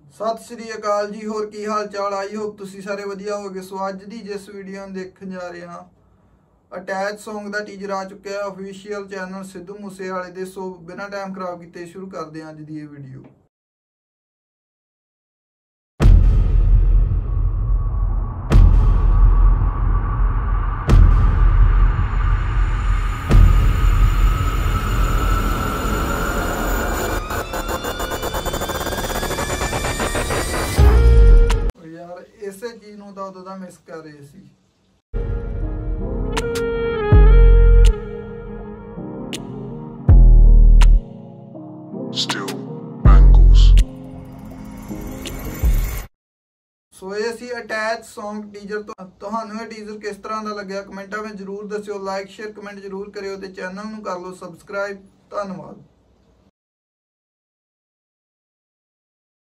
सत श्री अकाल जी। होर की हाल चाल? आई होप तुसी सारे वधिया होगे। सो अज दी जिस वीडियो देखने जा रहे हैं, अटैच सॉन्ग का टीजर आ चुका है ऑफिशियल चैनल सिद्धू मूसेवाले दे। सो बिना टाइम खराब किए शुरू करते हैं अज दी वीडियो। यार इसे चीज नूं तां उदों दा मिस कर रहे सी। Still bangles. सो ये सी अटैच सॉन्ग टीजर। तुहानू ये टीजर किस तरह का लग्या कमेंटा में जरूर दस्सिओ। लाइक शेयर कमेंट जरूर करियो ते चैनल नूं कर लो सबसक्राइब। धन्नवाद।